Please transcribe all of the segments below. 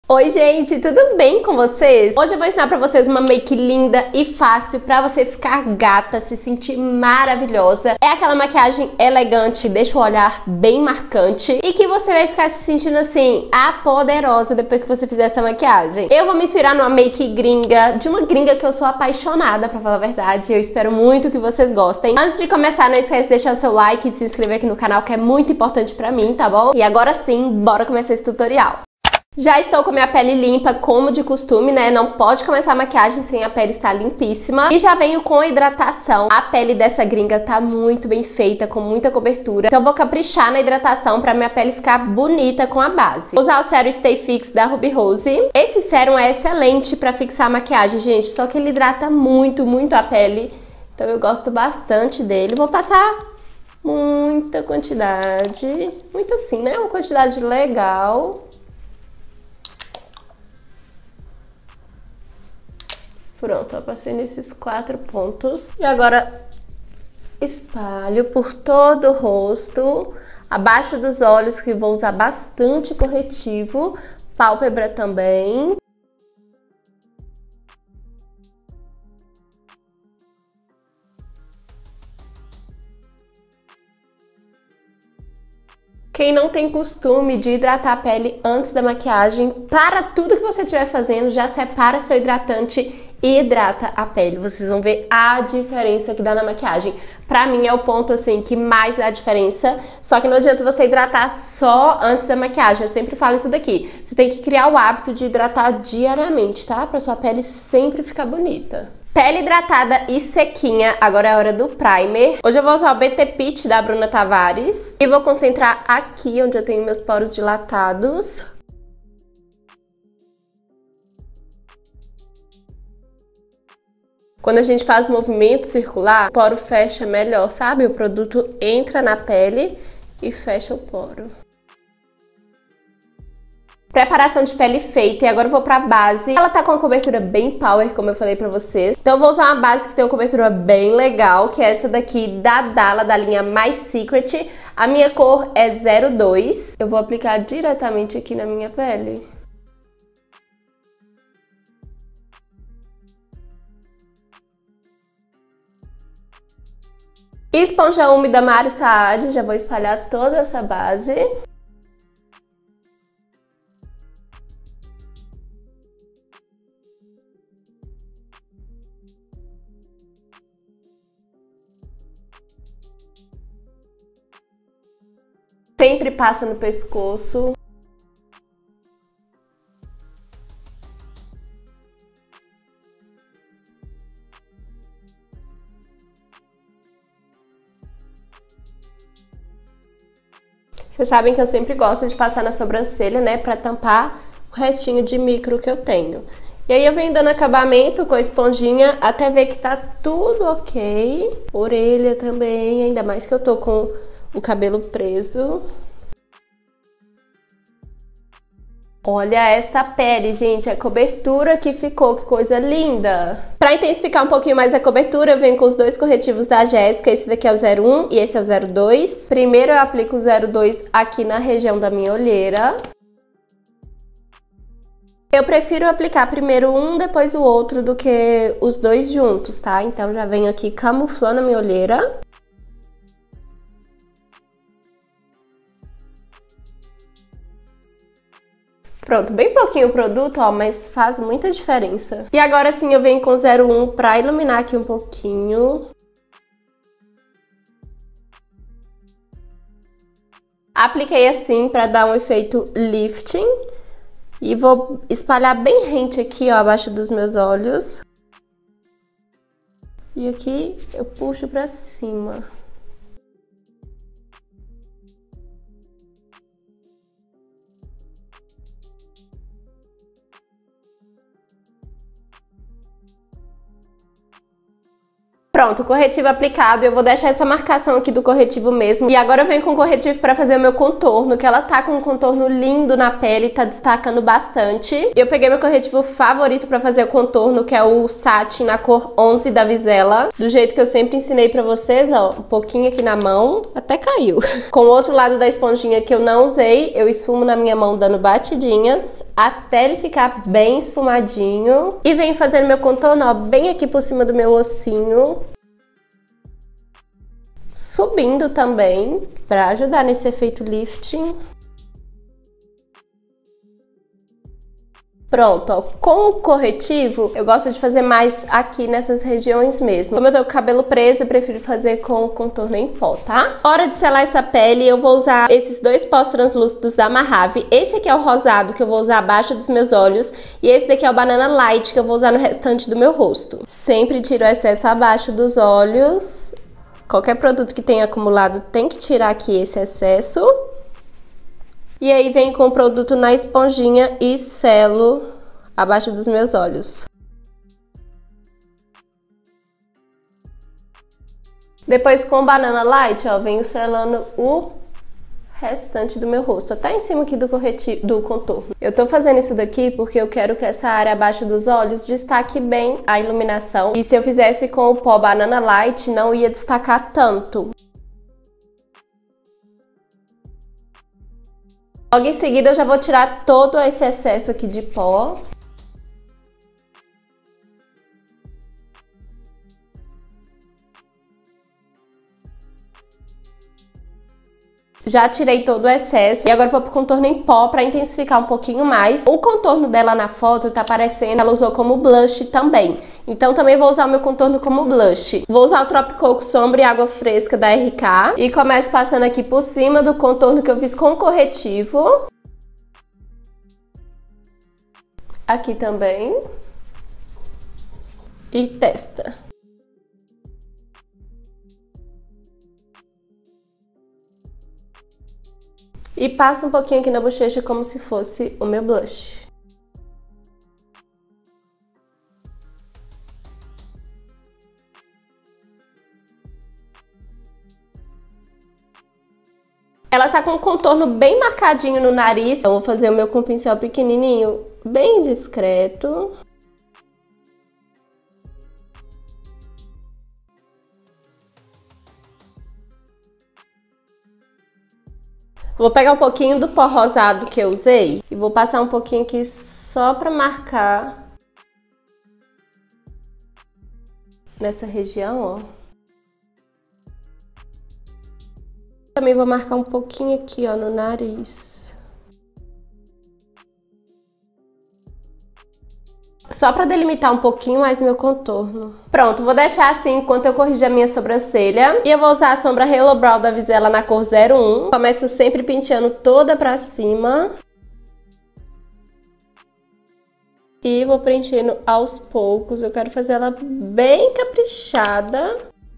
Oi gente, tudo bem com vocês? Hoje eu vou ensinar pra vocês uma make linda e fácil pra você ficar gata, se sentir maravilhosa. É aquela maquiagem elegante, deixa o olhar bem marcante e que você vai ficar se sentindo assim, a poderosa depois que você fizer essa maquiagem. Eu vou me inspirar numa make gringa, de uma gringa que eu sou apaixonada, pra falar a verdade. Eu espero muito que vocês gostem. Antes de começar, não esquece de deixar o seu like e de se inscrever aqui no canal, que é muito importante pra mim, tá bom? E agora sim, bora começar esse tutorial. Já estou com a minha pele limpa, como de costume, né? Não pode começar a maquiagem sem a pele estar limpíssima. E já venho com hidratação. A pele dessa gringa tá muito bem feita, com muita cobertura. Então eu vou caprichar na hidratação pra minha pele ficar bonita com a base. Vou usar o sérum Stay Fix da Ruby Rose. Esse sérum é excelente pra fixar a maquiagem, gente. Só que ele hidrata muito, muito a pele. Então eu gosto bastante dele. Vou passar muita quantidade. Muito assim, né? Uma quantidade legal. Pronto, eu passei nesses 4 pontos. E agora espalho por todo o rosto, abaixo dos olhos, que vou usar bastante corretivo, pálpebra também. Quem não tem costume de hidratar a pele antes da maquiagem, para tudo que você estiver fazendo, já separa seu hidratante e hidrata a pele. Vocês vão ver a diferença que dá na maquiagem. Pra mim é o ponto assim que mais dá diferença, só que não adianta você hidratar só antes da maquiagem. Eu sempre falo isso daqui. Você tem que criar o hábito de hidratar diariamente, tá? Pra sua pele sempre ficar bonita. Pele hidratada e sequinha, agora é a hora do primer. Hoje eu vou usar o BT Peach da Bruna Tavares e vou concentrar aqui onde eu tenho meus poros dilatados. Quando a gente faz movimento circular, o poro fecha melhor, sabe? O produto entra na pele e fecha o poro. Preparação de pele feita, e agora eu vou pra base. Ela tá com uma cobertura bem power, como eu falei pra vocês. Então eu vou usar uma base que tem uma cobertura bem legal, que é essa daqui da Dalla, da linha My Secret. A minha cor é 02. Eu vou aplicar diretamente aqui na minha pele. Esponja úmida Mari Saad, já vou espalhar toda essa base. Sempre passa no pescoço. Vocês sabem que eu sempre gosto de passar na sobrancelha, né, pra tampar o restinho de micro que eu tenho. E aí eu venho dando acabamento com a esponjinha até ver que tá tudo ok. Orelha também, ainda mais que eu tô com o cabelo preso. Olha esta pele, gente, a cobertura que ficou, que coisa linda! Para intensificar um pouquinho mais a cobertura, eu venho com os dois corretivos da Jéssica, esse daqui é o 01 e esse é o 02. Primeiro eu aplico o 02 aqui na região da minha olheira. Eu prefiro aplicar primeiro um, depois o outro, do que os dois juntos, tá? Então já venho aqui camuflando a minha olheira. Pronto, bem pouquinho o produto, ó, mas faz muita diferença. E agora sim eu venho com 01 pra iluminar aqui um pouquinho. Apliquei assim pra dar um efeito lifting. E vou espalhar bem rente aqui, ó, abaixo dos meus olhos. E aqui eu puxo pra cima. Pronto, o corretivo aplicado. Eu vou deixar essa marcação aqui do corretivo mesmo. E agora eu venho com o corretivo pra fazer o meu contorno, que ela tá com um contorno lindo na pele, tá destacando bastante. Eu peguei meu corretivo favorito pra fazer o contorno, que é o Satin na cor 11 da Vizela. Do jeito que eu sempre ensinei pra vocês, ó, um pouquinho aqui na mão, até caiu. Com o outro lado da esponjinha que eu não usei, eu esfumo na minha mão dando batidinhas, até ele ficar bem esfumadinho. E venho fazendo meu contorno, ó, bem aqui por cima do meu ossinho. Subindo também, pra ajudar nesse efeito lifting. Pronto, ó, com o corretivo, eu gosto de fazer mais aqui nessas regiões mesmo. Como eu tô com o cabelo preso, eu prefiro fazer com o contorno em pó, tá? Hora de selar essa pele, eu vou usar esses dois pós translúcidos da Mahave. Esse aqui é o rosado, que eu vou usar abaixo dos meus olhos. E esse daqui é o Banana Light, que eu vou usar no restante do meu rosto. Sempre tiro o excesso abaixo dos olhos. Qualquer produto que tenha acumulado tem que tirar aqui esse excesso. E aí venho com o produto na esponjinha e selo abaixo dos meus olhos. Depois com o Banana Light, ó, venho selando o restante do meu rosto, até em cima aqui do corretivo, do contorno. Eu tô fazendo isso daqui porque eu quero que essa área abaixo dos olhos destaque bem a iluminação. E se eu fizesse com o pó Banana Light, não ia destacar tanto. Logo em seguida eu já vou tirar todo esse excesso aqui de pó. Já tirei todo o excesso e agora vou pro contorno em pó pra intensificar um pouquinho mais. O contorno dela na foto tá parecendo, ela usou como blush também. Então também vou usar o meu contorno como blush. Vou usar o Tropicoco Sombra e Água Fresca da RK. E começo passando aqui por cima do contorno que eu fiz com corretivo. Aqui também. E testa. E passo um pouquinho aqui na bochecha como se fosse o meu blush. Ela tá com um contorno bem marcadinho no nariz. Então vou fazer o meu com um pincel pequenininho, bem discreto. Vou pegar um pouquinho do pó rosado que eu usei e vou passar um pouquinho aqui só pra marcar nessa região, ó. Também vou marcar um pouquinho aqui, ó, no nariz. Só pra delimitar um pouquinho mais meu contorno. Pronto, vou deixar assim enquanto eu corrijo a minha sobrancelha. E eu vou usar a sombra Halo Brow da Vizela na cor 01. Começo sempre penteando toda pra cima. E vou preenchendo aos poucos. Eu quero fazer ela bem caprichada.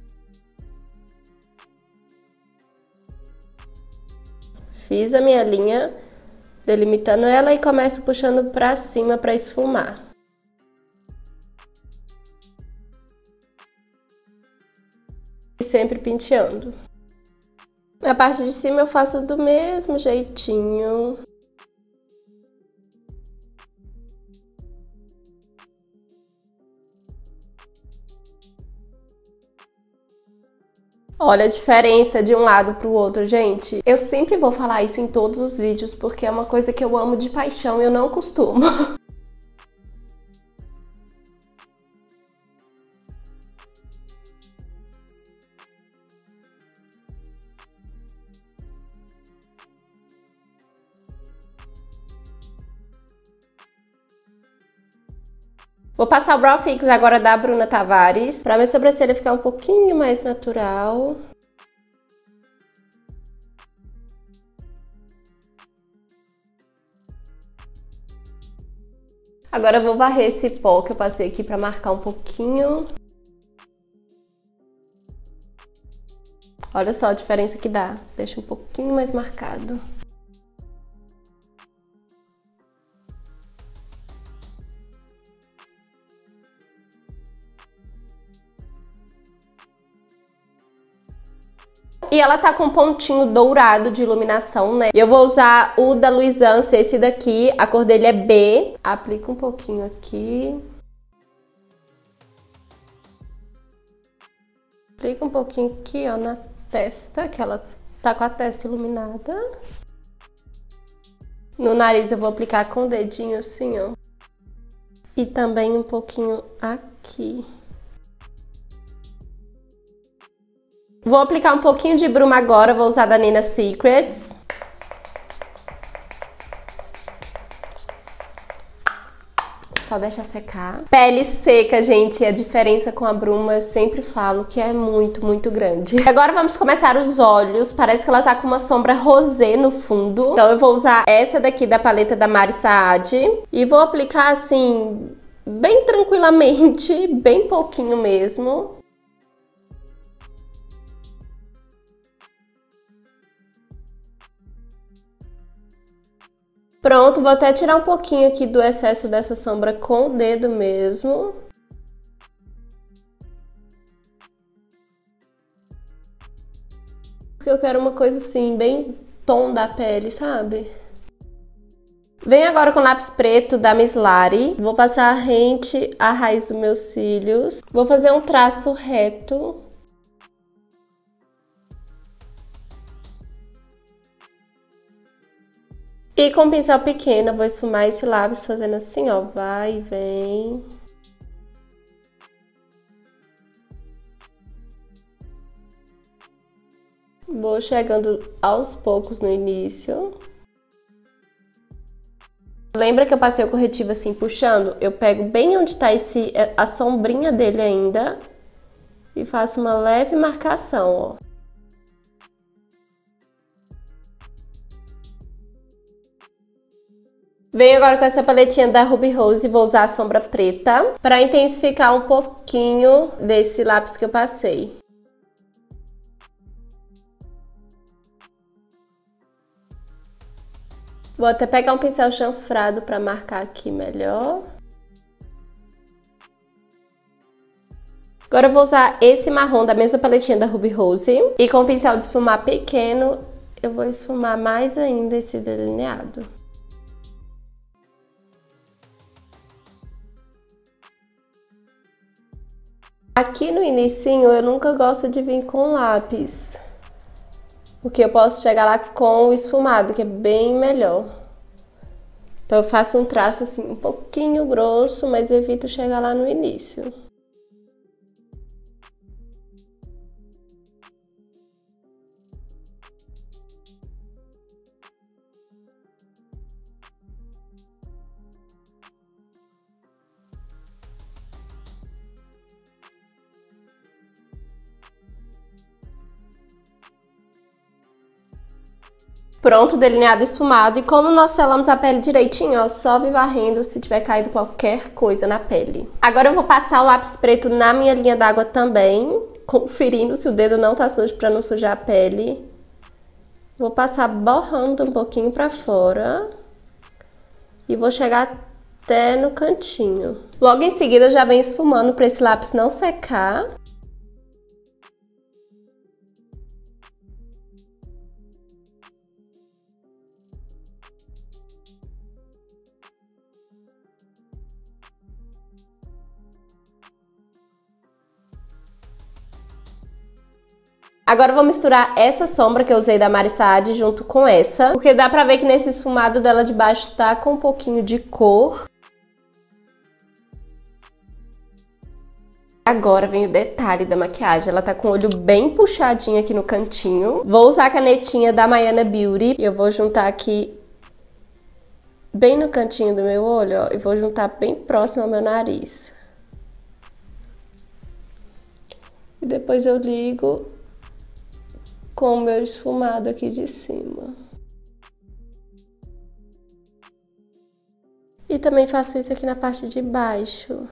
Fiz a minha linha, delimitando ela e começo puxando pra cima pra esfumar. E sempre penteando. A parte de cima eu faço do mesmo jeitinho. Olha a diferença de um lado pro outro, gente. Eu sempre vou falar isso em todos os vídeos, porque é uma coisa que eu amo de paixão e eu não costumo. Vou passar o Brow Fix agora da Bruna Tavares, pra minha sobrancelha ficar um pouquinho mais natural. Agora eu vou varrer esse pó que eu passei aqui pra marcar um pouquinho. Olha só a diferença que dá, deixa um pouquinho mais marcado. E ela tá com um pontinho dourado de iluminação, né? E eu vou usar o da Luisance, esse daqui. A cor dele é B. Aplica um pouquinho aqui. Aplica um pouquinho aqui, ó, na testa, que ela tá com a testa iluminada. No nariz eu vou aplicar com o dedinho assim, ó. E também um pouquinho aqui. Vou aplicar um pouquinho de bruma agora, vou usar da Nina Secrets. Só deixa secar. Pele seca, gente, a diferença com a bruma eu sempre falo que é muito, muito grande. Agora vamos começar os olhos. Parece que ela tá com uma sombra rosé no fundo. Então eu vou usar essa daqui da paleta da Mari Saad. E vou aplicar assim, bem tranquilamente, bem pouquinho mesmo. Pronto, vou até tirar um pouquinho aqui do excesso dessa sombra com o dedo mesmo. Porque eu quero uma coisa assim, bem tom da pele, sabe? Venho agora com o lápis preto da Miss Lari. Vou passar rente à raiz dos meus cílios. Vou fazer um traço reto. E com um pincel pequeno eu vou esfumar esse lápis fazendo assim, ó, vai e vem. Vou chegando aos poucos no início. Lembra que eu passei o corretivo assim, puxando? Eu pego bem onde tá a sombrinha dele ainda e faço uma leve marcação, ó. Venho agora com essa paletinha da Ruby Rose e vou usar a sombra preta para intensificar um pouquinho desse lápis que eu passei. Vou até pegar um pincel chanfrado para marcar aqui melhor. Agora eu vou usar esse marrom da mesma paletinha da Ruby Rose e com o pincel de esfumar pequeno eu vou esfumar mais ainda esse delineado. Aqui no inicinho eu nunca gosto de vir com lápis, porque eu posso chegar lá com o esfumado, que é bem melhor. Então eu faço um traço assim um pouquinho grosso, mas evito chegar lá no início. Pronto, delineado esfumado. E como nós selamos a pele direitinho, ó, só vir varrendo se tiver caído qualquer coisa na pele. Agora eu vou passar o lápis preto na minha linha d'água também, conferindo se o dedo não tá sujo pra não sujar a pele. Vou passar borrando um pouquinho pra fora. E vou chegar até no cantinho. Logo em seguida eu já venho esfumando pra esse lápis não secar. Agora eu vou misturar essa sombra que eu usei da Mari Saad junto com essa, porque dá pra ver que nesse esfumado dela de baixo tá com um pouquinho de cor. Agora vem o detalhe da maquiagem, ela tá com o olho bem puxadinho aqui no cantinho. Vou usar a canetinha da Mayana Beauty e eu vou juntar aqui bem no cantinho do meu olho, ó, e vou juntar bem próximo ao meu nariz. E depois eu ligo com o meu esfumado aqui de cima. E também faço isso aqui na parte de baixo.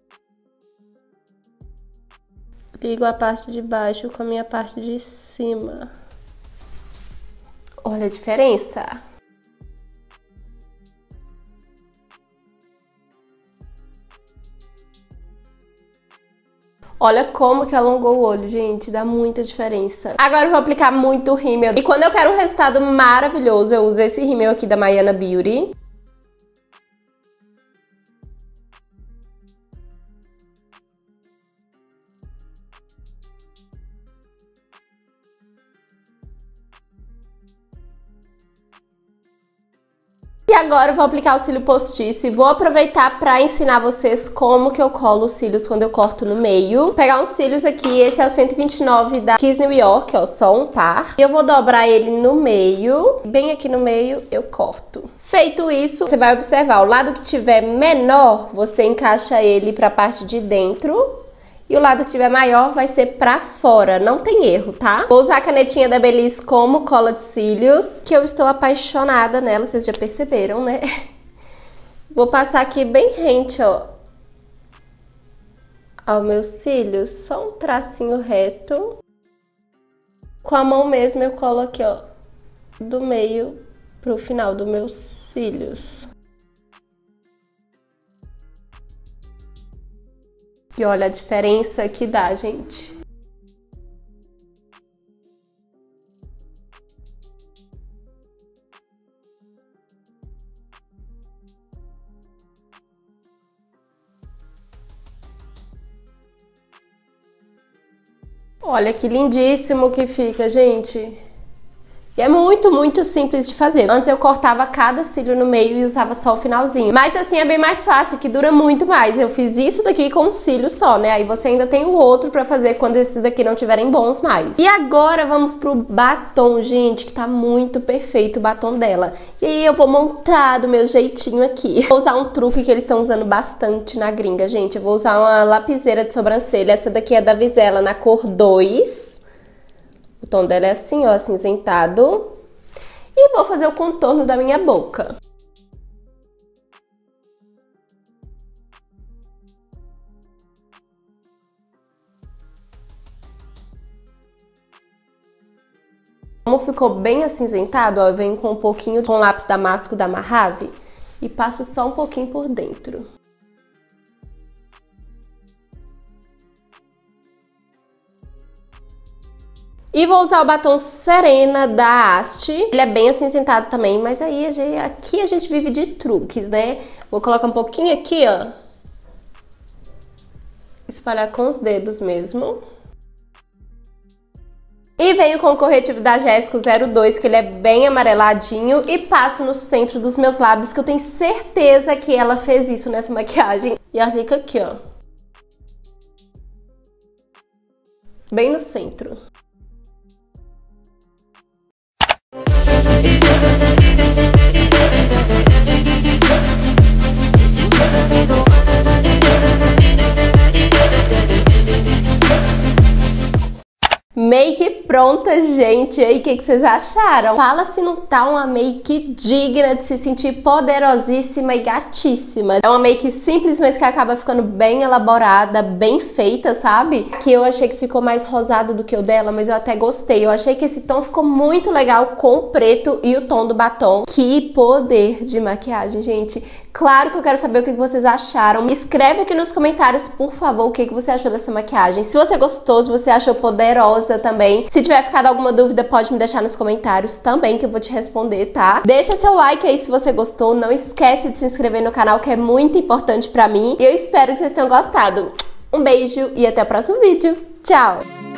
Ligo a parte de baixo com a minha parte de cima. Olha a diferença! Olha como que alongou o olho, gente, dá muita diferença. Agora eu vou aplicar muito rímel. E quando eu quero um resultado maravilhoso, eu uso esse rímel aqui da Maiana Beauty. E agora eu vou aplicar o cílio postiço e vou aproveitar para ensinar vocês como que eu colo os cílios quando eu corto no meio. Vou pegar uns cílios aqui, esse é o 129 da Kiss New York, ó, só um par. E eu vou dobrar ele no meio, bem aqui no meio eu corto. Feito isso, você vai observar, o lado que tiver menor, você encaixa ele para a parte de dentro. E o lado que tiver maior vai ser pra fora, não tem erro, tá? Vou usar a canetinha da Belize como cola de cílios, que eu estou apaixonada nela, vocês já perceberam, né? Vou passar aqui bem rente, ó, aos meus cílios, só um tracinho reto. Com a mão mesmo eu colo aqui, ó, do meio pro final dos meus cílios. E olha a diferença que dá, gente. Olha que lindíssimo que fica, gente. E é muito, muito simples de fazer. Antes eu cortava cada cílio no meio e usava só o finalzinho. Mas assim é bem mais fácil, que dura muito mais. Eu fiz isso daqui com um cílio só, né? Aí você ainda tem o outro pra fazer quando esses daqui não tiverem bons mais. E agora vamos pro batom, gente, que tá muito perfeito o batom dela. E aí eu vou montar do meu jeitinho aqui. Vou usar um truque que eles estão usando bastante na gringa, gente. Eu vou usar uma lapiseira de sobrancelha. Essa daqui é da Vizela, na cor 2. O tom dela é assim, ó, acinzentado. E vou fazer o contorno da minha boca. Como ficou bem acinzentado, ó, eu venho com um pouquinho com lápis damasco da Mahave e passo só um pouquinho por dentro. E vou usar o batom Serena da Asti. Ele é bem acinzentado também, mas aí aqui a gente vive de truques, né? Vou colocar um pouquinho aqui, ó. Espalhar com os dedos mesmo. E venho com o corretivo da Jéssica 02, que ele é bem amareladinho, e passo no centro dos meus lábios, que eu tenho certeza que ela fez isso nessa maquiagem. E aplica aqui, ó. Bem no centro. Make pronta, gente. E aí, o que vocês acharam? Fala se não tá uma make digna de se sentir poderosíssima e gatíssima. É uma make simples, mas que acaba ficando bem elaborada, bem feita, sabe? Aqui eu achei que ficou mais rosado do que o dela, mas eu até gostei. Eu achei que esse tom ficou muito legal com o preto e o tom do batom. Que poder de maquiagem, gente. Claro que eu quero saber o que vocês acharam. Escreve aqui nos comentários, por favor, o que você achou dessa maquiagem. Se você gostou, se você achou poderosa também. Se tiver ficado alguma dúvida, pode me deixar nos comentários também, que eu vou te responder, tá? Deixa seu like aí se você gostou. Não esquece de se inscrever no canal, que é muito importante pra mim. E eu espero que vocês tenham gostado. Um beijo e até o próximo vídeo. Tchau!